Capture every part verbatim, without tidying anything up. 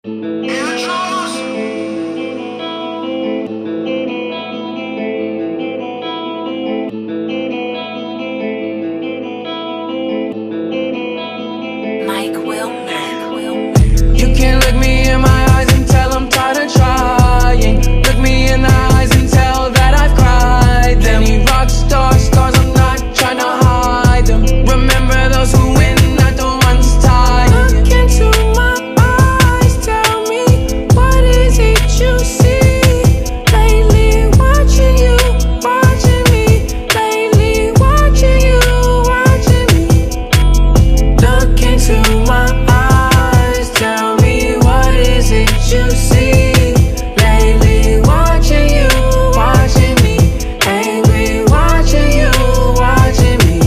You can't look me in my eyes and tell I'm tired of trying. Look me in the eyes and tell that I've cried. Them rock star scars, I'm not trying to hide them. Remember those who win, not the ones tired. Look into my eyes, tell me, what is it you see? Lately watching you, watching me. Lately watching you, watching me. Look into my eyes, tell me, what is it you see? Lately watching you, watching me. Angry watching you, watching me.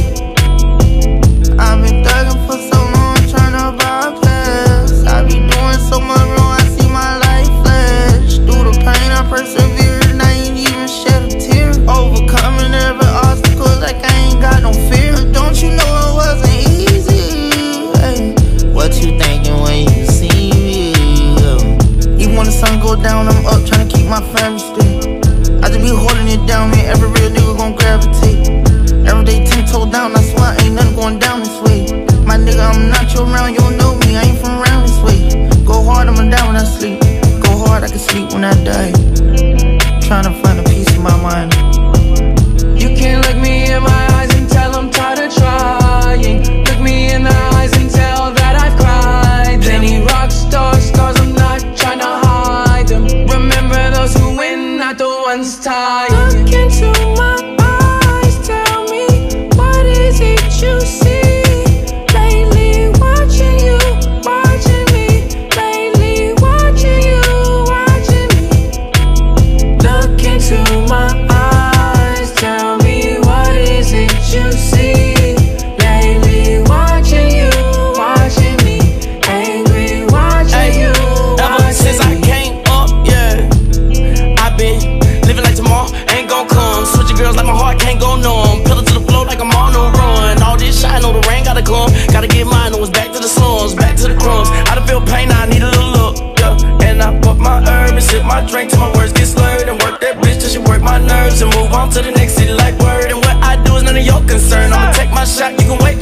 I've been thugging for so long, trying to bypass. I be doing so much wrong, I see my life flash. Through the pain I persevere, and I ain't even shed a tear. Overcoming every obstacle like I ain't got no fear. Don't you know it wasn't easy? Hey, what you thinking when you see me? Even when the sun go down, I'm up trying to keep my family straight. I just be holding it down, man, every real nigga gon' gravitate. Every day ten toe down, I swear ain't nothing going down this way. My nigga, I'm not your round, you don't know me, I ain't from around this way. Go hard, I'ma die when I sleep. Go hard, I can sleep when I die. Tryna find a peace in my mind. You can't look me in my eyes and tell I'm tired of trying. Look me in the eyes and tell that I've cried. Any rock star scars, I'm not trying to hide them. Remember those who win, not the ones tired. Look into my eyes, tell me, what is it you see? Lately watching you, watching me. Lately watching you, watching me. Look into my eyes, tell me, what is it you see? Lately watching you, watching me. Angry watching you, Ever since I watching me. came up, yeah, I've been living like tomorrow ain't gon' come. Switching girls like my heart can't go numb. Pillar to the floor like I'm on no run. All this shine, know the rain gotta come. Gotta get mine, know it's back to the slums, back to the crumbs. I done feel pain, now I need a little look, yeah. And I put my herb and sip my drink till my words get slurred. And work that bitch till she work my nerves. And move on to the next city like word. And what I do is none of your concern. I'ma take my shot, you can wait